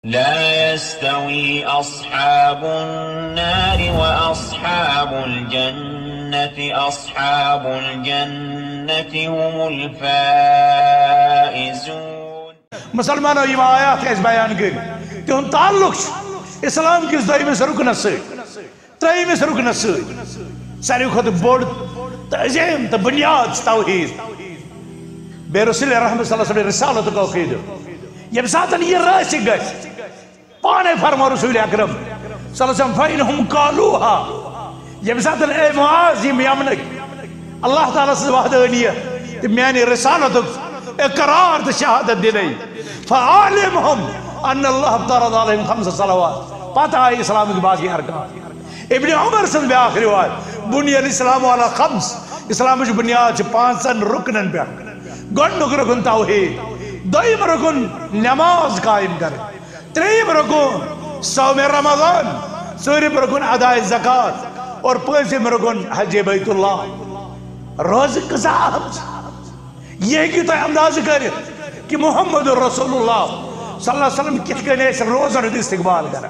لا يستوي أصحاب النار وأصحاب الجنة أصحاب الجنة هم الفائزون. مسلمانوں یہ آیات اس بیان کر تہن تعلق اسلام کس دویمس رکنس ست ترٛیٚیمِس رکنس ست ساروی کھۄتہٕ بوٚڑ تہٕ عظیم تہٕ بنیاد توحید بیٚیہِ رسول رحمت صلی اللہ علیہ وسلم رسالت عقیدہ ییٚمہِ ساتہٕ یہِ رٲسِک گژھِ پانے فرمو رسول اکرم صلی اللہ علیہ وسلم فإنهم قالوها ییٚمہِ ساتہٕ اے معاذ یِم یمنٕکۍ اللہ تعالیٰ سٕنٛز وحدانیت تہٕ میانہِ رسالتُک اقرار تہٕ شہادت دِنے فعالمهم ان اللہ افترض علیہم 5 صلوات پتہ آئی اسلامک باقی ارکان ابن عمر سن بیاخ روایت بنی الاسلام علی 5 اسلامچ بنیاد 5 رکنن پہ گۄڈنیُک رکن توحید دویم رکن نماز قائم کر ترٛیٚیِم رکن صوم رمضان ژوٗرِم رکن ادائے زکات اور پٲنٛژِم رکن حج بیت اللہ روزٕ کۭژاہ اہم چھِ یہ ہیٚکِو تُہۍ اندازٕ کٔرِتھ کہ محمد رسول اللہ صلی اللہ علیہ وسلم کِتھ کٔنۍ ٲسۍ روزن ہُنٛد استقبال کران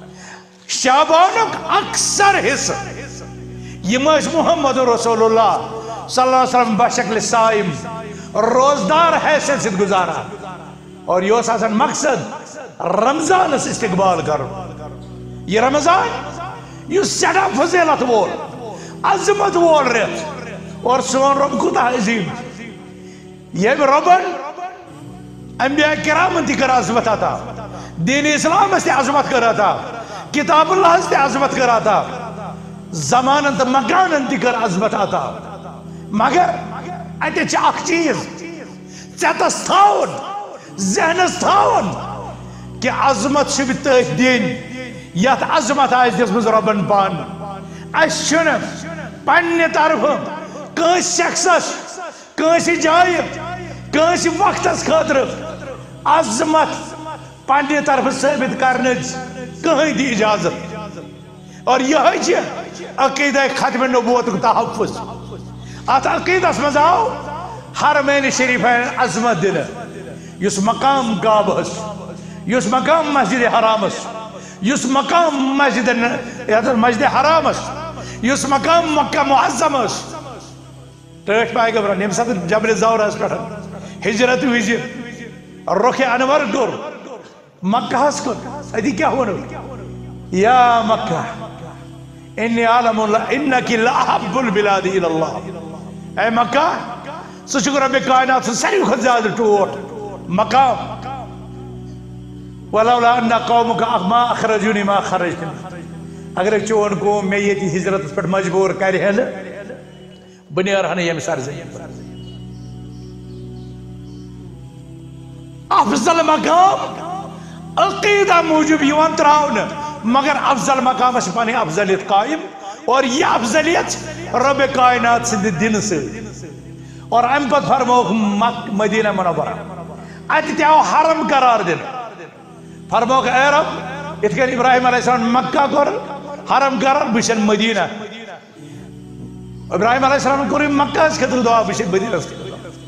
شعبانُک اکثر حصہٕ یِم ٲسۍ محمد رسول اللہ صلی اللہ علیہ وسلم بشکل صائم روزدار حیثیت سۭتۍ گزاران اور یہ اوس آسان مقصد رمضانس استقبال کرُن یہ رمضان یُس سٮ۪ٹھاہ فضیلت وول عظمت وول رٮ۪تھ اور سون رب کوٗتاہ عظیٖم ییٚمہِ رۄبن انبیاء کرامن تہِ کٔر عظمت عطا دین اسلامس تہِ عظمت کٔر عطا کتاب اللہس تہِ عظمت کٔر عطا زمانن تہٕ مکانن تہِ کٔر عظمت عطا مگر اتہِ چھِ اکھ چیٖز ژٮ۪تس تھاوُن ذہنس تھاوُن کہ عظمت چھِ تٔتھۍ دِنۍ یتھ عظمت آسہِ دِژمٕژ رۄبن پانہٕ اسہِ چھُنہٕ پننہِ طرفہٕ کٲنٛسہِ شخصس کٲنٛسہِ جایہِ کٲنٛسہِ وقتس خٲطرٕ عظمت پننہِ طرفہٕ ثٲبت کرنٕچ کٕہٕنۍ تہِ اجازت اور یِہوٚے چھِ عقیدہ ختم نبوتُک تحفظ اتھ عقیدس منٛز آو حرمین شریفین عظمت دِنہٕ یُس مقام کعبہس یُس مقام مسجد حرامس یُس مقام مسجد حرامس یُس مقام مکہ معظمس ٹھٹھ پیغمبرن ییٚمہِ ساتہٕ جبل زورس پٮ۪ٹھ ہجرت وِزِ رخ انور کوٚر مکہس کُن اتی کیٛاہ ووٚنُکھ یا مکہ انی عالم انکی لأحب البلاد الی اللہ اے مکہ ژٕ چھُکھ رۄبِ کائنات سُنٛد ساروی کھۄتہٕ زیادٕ ٹوٹھ مقام ولولا ان قومک ما اخرجونی ما خرجتنی اگر چون قوم مےٚ ییٚتہِ ہجرتس پٮ۪ٹھ مجبوٗر کرِ ہے نہٕ بہٕ نیرٕ نہٕ ییٚمہِ سرزٔمین افضل مقام عقیدہ موجود یوان تراؤنہ مگر افضل مقامس چھِ پنٕنۍ افضلیت قائم اور یہ افضلیت رب کائنات سٕنٛدِ دِنہٕ سۭتۍ اور امہِ پتہٕ فرمووُکھ مدینہ منورہ اتہِ تہِ آو حرم قرار دِنہٕ فرمووُکھ اے رب یِتھ کٔنۍ ابراہیم علیہ السلام مکہ کوٚر حرم قرار بہٕ چھُسَن مدینہ ابراہیم علیہ السلام کوٚر مکہس خٲطرٕ دعا بہٕ چھُس مدینس خٲطرٕ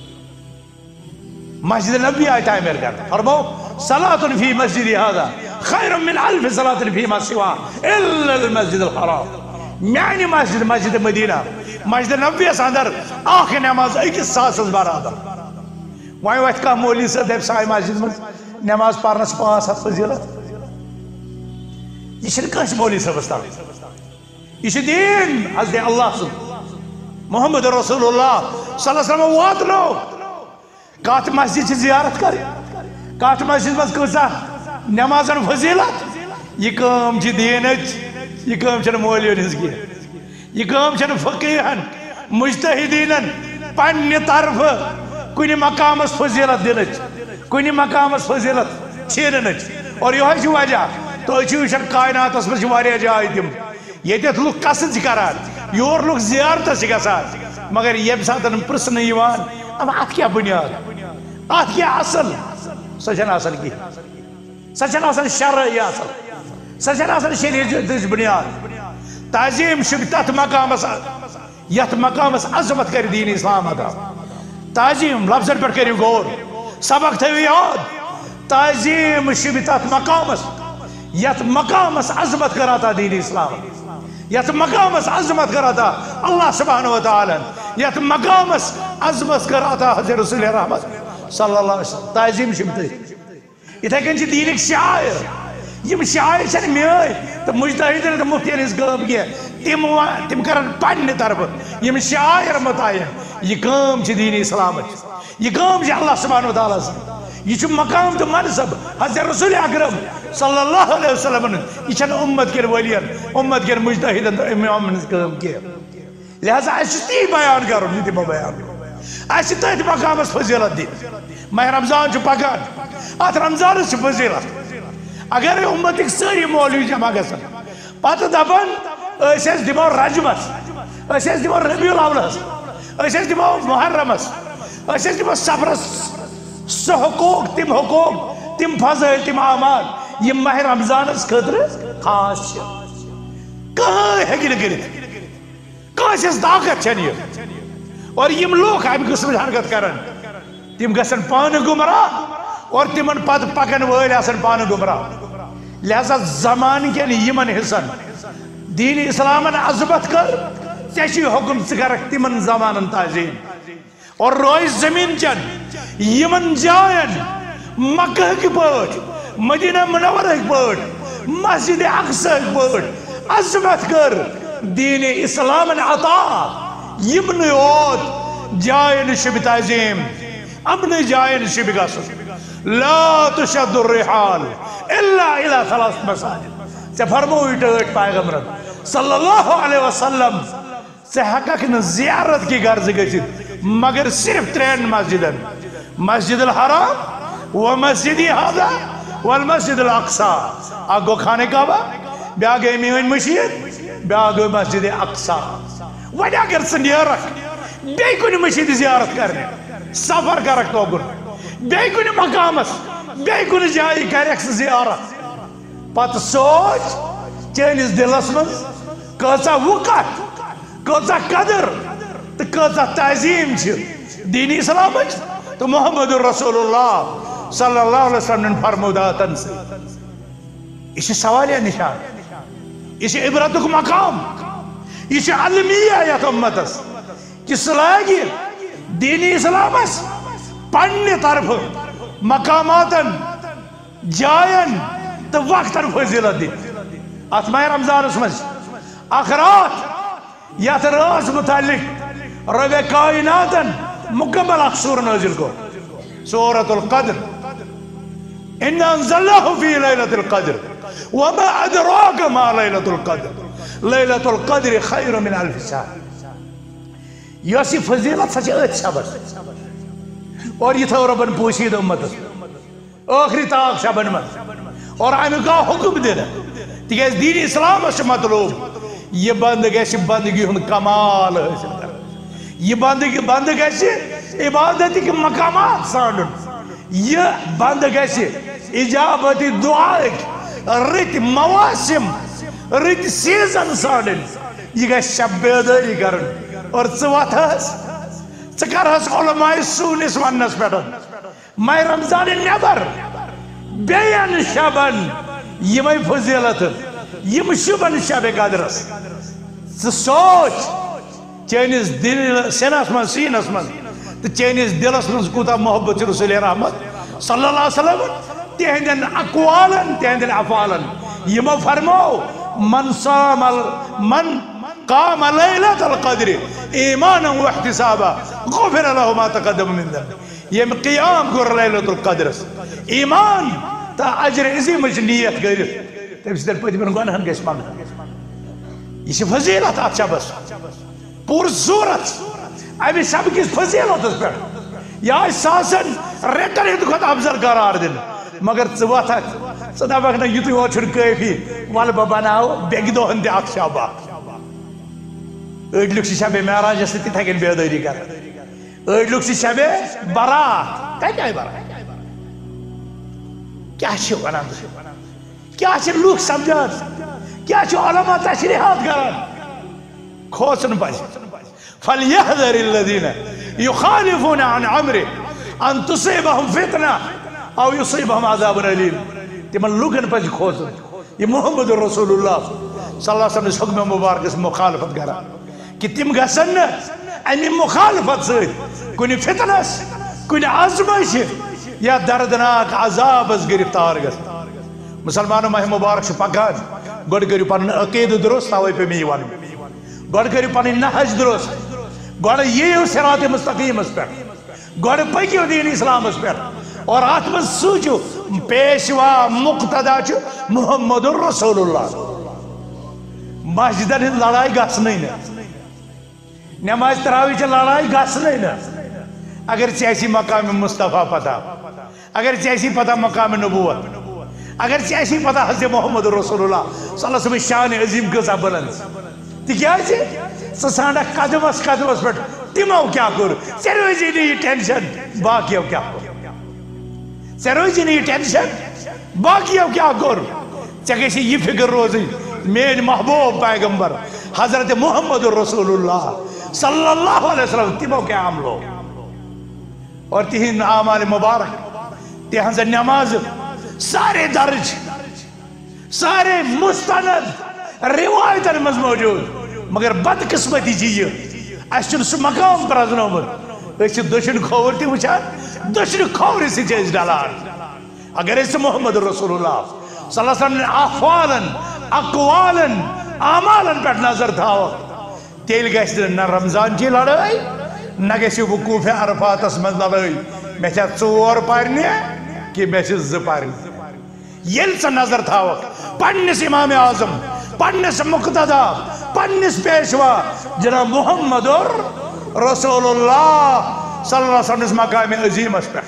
مسجد نبی آئی تعمیر کرتا فرمو صلاة فی مسجد هذا خیر من 1000 صلاة فیما سوا الا المسجد الحرام میانی مسجد مدینہ مسجد نبی اس اندر آخر نماز اکس ساسس برابر وائیں وقت کا مولی سے دیب سائی مسجد میں نماز پارنس 500 فضیلت یہ شرکاش مولی سے بستا یہ دین حضرت اللہ صلی محمد رسول اللہ صلی اللہ علیہ وسلم وات لو کات مسجد چھ زیارت کر کات مسجد مز کۭژاہ نمازن فضیلت یہ کٲم چھ دینٕچ یہ کٲم چھنہٕ مولوین ہٕنٛز کینٛہہ یہ کٲم چھنہٕ فقیہن مجتہدیٖنن پننہِ طرفہٕ کُنہِ مقامس فضیلت دِنٕچ کُنہِ مقامس فضیلت ژھینٕچ اور یِہوٚے چھُ وجہ تُہۍ چھِو وٕچھان کائناتس منٛز چھِ واریاہ جایہِ تِم ییٚتٮ۪تھ لُکھ قصد چھِ کران یور لُکھ زیارتس چھِ گژھان مگر ییٚمہِ ساتہٕ پرژھنہٕ یِوان اتھ کیٛاہ بنیاد اتھ کیٛاہ اصل سۄ چھنہٕ آسان کینٛہہ سۄ چھنہٕ آسان شرعی اصل سۄ چھنہٕ آسان شریعتٕچ بنیاد تعظیٖم چھُ تتھ مقامس یتھ مقامس عظمت کرِ دین اسلام عطا تعظیٖم لفظن پٮ۪ٹھ کٔرِو غور سبق تھٲیِو یاد تعظیم شبتات مقامس یت مقامس عظمت کراتا دین اسلام یت مقامس عظمت کراتا اللہ سبحانہ و تعالی یت مقامس عظمت کراتا حضرت رسول رحمت صلی اللہ علیہ وسلم تعظیم شبت اتھے کن دینک شاعر یم شاعر چھن میٲنۍ تہٕ مجتہدین تہٕ مفتین ہٕنٛز کٲم کینٛہہ تِم کرن پننہِ طرفہٕ یم شاعر متعین یہ کٲم چھِ دین اسلامٕچ یہ کٲم چھِ اللہ سبحانہ و تعالیٰ سٕنٛز یہ چھُ مقام تہٕ منصب حضرت رسول اکرم صلی اللہ علیہ وسلم یہ چھنہٕ اُمت کٮ۪ن ؤلین اُمت کٮ۪ن مجتہدین تہٕ اِمامن ہٕنٛز کٲم کینٛہہ لہذا اَسہِ چھُ تی بیان کرُن یہِ تِمو بیان اَسہِ چھِ تٔتھۍ مقامس فضیلت دِنۍ ماہ رمضان چھُ پکان اتھ رمضانس چھِ فضیلت اگر امتک ساری مولوی جمع گژھن پتہ دپن أسۍ دمو رجمس أسۍ دمو ربیع الاولس أسۍ دمو محرمس أسۍ دمو سفرس سہ حقوق تم فضائل تم اعمال یم ماہ رمضانس خاطر خاص کہاں ہیکہِ نہٕ کٔرِتھ کٲنٛسہِ طاقت چھنہٕ یہِ اور یم لوگ امہِ قٕسمٕچ حرکت کرن تم گژھن پانہٕ گمراہ اور تمن پتہ پکن وٲلۍ آسن پانہٕ گمراہ لہذا زمان کٮ۪ن یمن حصن دین اسلامن عظمت کر ژےٚ چھُے حکم ژٕ کرکھ تمن زمانن تعظیم اور روز زمین چن یمن جاین مکہ ہٕکۍ پٲٹھۍ مدینہ منورہٕکۍ پٲٹھۍ مسجد اقصیٰ ہٕکۍ پٲٹھۍ عظمت کر دین اسلامن عطا یمنٕے یوت جاین شب تعظیم امن جاین شب گژھُن لا تشد الرحال الا الى 3 مساجد ژےٚ فرمووُے ٹٲٹھۍ پیغمبرن صلی اللہ علیہ وسلم ژےٚ ہیککھ نہٕ زیارت کی غرض گژھِتھ مگر صرف 3 مسجدن مسجد الحرام ومسجدی هذا والمسجد الاقصى اکھ گوٚو خانہ کعبہ بیاکھ گٔے میٲنۍ مشیٖد بیاکھ گٔے مسجد اقصى وۄنۍ اگر ژٕ نیرکھ بیٚیہِ کُنہِ مشیٖدِ زیارت کرنہِ سفر کرکھ توکُن بیٚیہِ کُنہِ مقامس بیٚیہِ کُنہِ جایہِ کرکھ ژٕ زیارت پتہٕ سوچ چٲنِس دلس منٛز کۭژاہ وُقعت کۭژاہ قدر تہٕ کۭژاہ تعظیٖم چھِ دین اسلامٕچ تہٕ محمد رسول اللہ صلی اللہ علیہ وسلم فرموداتن سۭتۍ یہ چھُ سوالیہ نشان یہ چھُ عبرتُک مقام یہ چھُ المیہ یتھ امتس کہ سُہ لاگہِ دین اسلامس پننہِ طرفہٕ مقاماتن جاین تہٕ وقتن فضیلت دِنۍ اتھ ماہ رمضانس منٛز اکھ رات یتھ رٲژ متعلق ربِ کائناتن مکمل اکھ سورہ نازل کوٚر سورۃ القدر انا انزلناه في ليلة القدر وما ادراك ما ليلة القدر ليلة القدر خير من 1000 شهر یۄس یہِ فضیلت سۄ چھِ أتھۍ شبس اور یہ تھو ربن پوشید امتس آخری طاق شبن من اور امیُک آو حکم دِنہٕ تِکیٛازِ دین اسلامس چھُ مطلوب یہ بند گژھِ بندگی ہُنٛد کمال حٲصِل کرُن یہ بند گژھِ عبادتٕکۍ مقامات ژھانڈُن یہ بند گژھِ اجابت دعإکۍ رٕتۍ مواسم رٕتۍ سیٖزن ژھانڈٕنۍ یہ گژھِ شب بیدٲری کرٕنۍ اور ژٕ وۄتھہس ژٕ کرہس علماء سوٗنِس وننس پٮ۪ٹھ ماہ رمضان نٮ۪بر بیٚین شبن یِمے فضیلتہٕ یِم شُبن شبِ قدرس ژٕ سوچ چٲنِس سِنس منٛز سیٖنس منٛز تہٕ چٲنِس دلس منٛز کوٗتاہ محبت چھُ رسول رحمت صلی اللہ علیہ وسلم تِہنٛدٮ۪ن اقوالن تِہنٛدٮ۪ن افعالن یِمو فرمو من قام ليلة القدر ايمانا واحتسابا غفر له ما تقدم من ذنبه یم قیام کوٚر ليلة القدر ایمان تہٕ اجر عظیمٕچ نیت کٔرِتھ تٔمۍ سٕنٛدٮ۪ن پٔتمٮ۪ن گۄنہن گژھِ منگنہٕ یہ چھِ فضیلت اتھ شبس پوٗرٕ صوٗرت امہِ شب کِس فضیلتس پٮ۪ٹھ یہِ آسہِ ساسن رٮ۪تن ہٕنٛدِ کھۄتہٕ افضل قرار دِنہٕ مگر ژٕ وۄتھکھ ژٕ دپکھ نہٕ یُتُے یوت چھُنہٕ کٲفی ولہٕ بہٕ بناو بیٚکہِ دۄہن تہِ اکھ شب اکھ أڑۍ لُکھ چھِ شبِ معراجس تہِ تِتھے کٔنۍ بیدٲری کران أڑۍ لُکھ چھِ شبِ برات کتہِ آیہِ برات کیٛاہ چھِ ونان کیٛاہ چھِ لُکھ سمجھان کیٛاہ چھِ علما تشریحات کران کھوژُن پزِ فليحذر الذين يخالفون عن امره ان تصيبهم فتنه او یصیبہم عذاب علیم تمن لوکن پز کھوزن یہ محمد رسول اللہ صلی اللہ علیہ وسلم حکم مبارک مخالفت کران کہ تم گسن امی مخالفت ست کن فتنس کن آزمائش یا دردناک عذاب گرفتار گس مسلمانوں ماہ مبارک پکان گوڑ کرو پن عقید درست توے پہ می ون گوڑ کرو پن نہج درست گوڑ یہ صراط مستقیم اس پر گوڑ پکیو دین اسلام اس پر اور آتم سوچو پیشوا مقتدا چو محمد رسول اللہ مسجدن ہند لڑائی گھس نہیں نماز تراویح چ لڑائی گھس نہیں اگر چیسی مقام مصطفیٰ پتہ اگر چیسی پتہ مقام نبوت اگر چیسی پتہ حضرت محمد رسول اللہ صلی اللہ علیہ وسلم شان عظیم کسا بلند تکیازِ سانڈا قدمس قدمس پہ تمو کیا کر ژے روزی نہٕ یہ ٹینشن باقیو کیا کر ژے روزی نہٕ یہ ٹینشن باقیو کیا کر ژے گژھی یہ فکر روزی میری محبوب پیغمبر حضرت محمد رسول اللہ صلی اللہ علیہ وسلم تمو کیا عملو اور تہند اعمال مبارک تہنز نماز سارے درج سارے مستند روایتن مز موجود مگر بدقسمتی چیز اس سہ مقام پرزنومت اس دشن کھوور تہ وچھان دشن کھوور سی ڈالان اگر اس محمد رسول اللہ صلی اللہ علیہ وسلم احوالن اقوالن اعمالن پہ نظر تھاو تیل گھس نہ رمضان چی لڑائی نہ گھس وقوف عرفاتس مز لڑائی مے چھا ژور پرنہ کہ مے چھ زٕ پرنہ یل سا نظر تھاو پنس امام اعظم پنس مقتدا پنس پیشوا جناب محمد رسول اللہ صلی اللہ علیہ وسلم مقام عظیم اس پہ